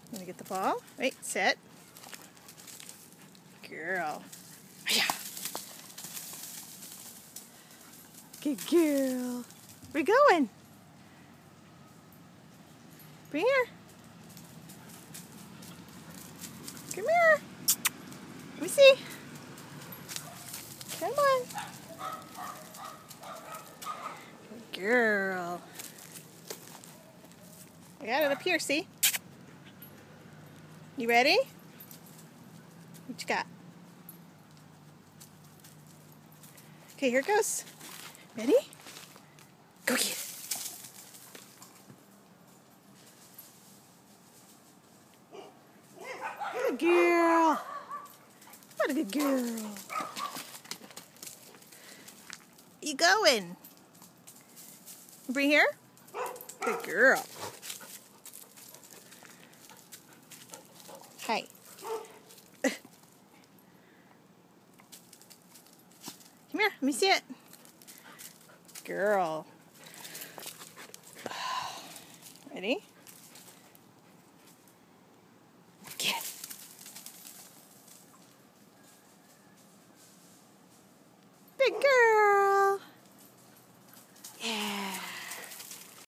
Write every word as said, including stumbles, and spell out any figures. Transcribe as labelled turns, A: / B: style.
A: Gonna get the ball. Wait, sit. Girl. Yeah. Good girl. Where you going? Bring here. Come here. Let me see. Come on. Good girl. I got it up here, see? You ready? What you got? Okay, here it goes. Ready? Go get it. Good girl. What a good girl. You going? Bring here. Good girl. Hi. Come here, let me see it. Girl. Ready? Get it. Big girl.